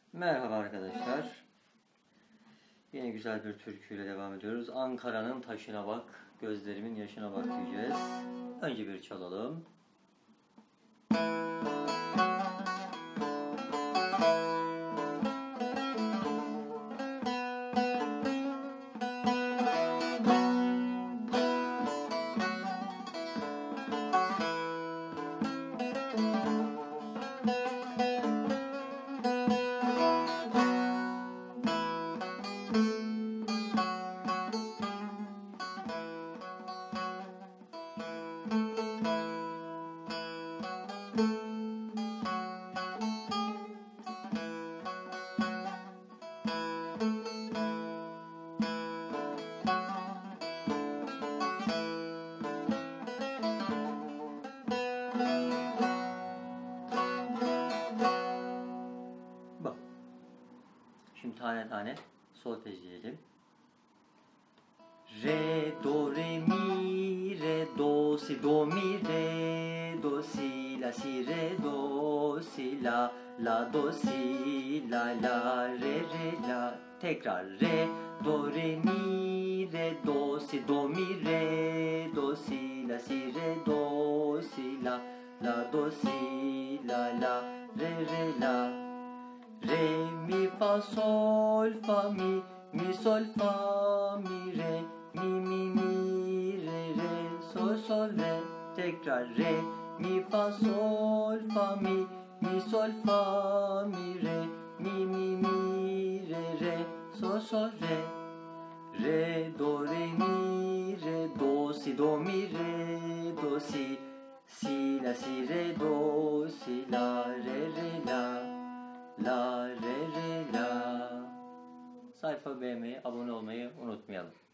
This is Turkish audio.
Merhaba arkadaşlar. Yine güzel bir türküyle devam ediyoruz. Ankara'nın taşına bak, gözlerimin yaşına bak diyeceğiz. Önce bir çalalım. Bak. Şimdi tane tane solfejleyelim. Re, do, re, mi, re, do, si, do, mi, re, do, si, re, do, si, la, do, si, la, re, la. Tekrar re, do, re, mi, re, do, si, mi, re, do, si, re, do, si, la, do, si, la, re, la. Re, mi, fa, sol, fa, mi, sol, fa, mi, re, mi, re, sol, re. Tekrar re, mi, fa, sol, fa, mi, sol, fa, mi, re, mi, re, sol, re. Re, do, re, mi, re, do, si, mi, re, do, si, re, do, si, la, re, la. La, re, la. Sayfa beğenmeyi, abone olmayı unutmayalım.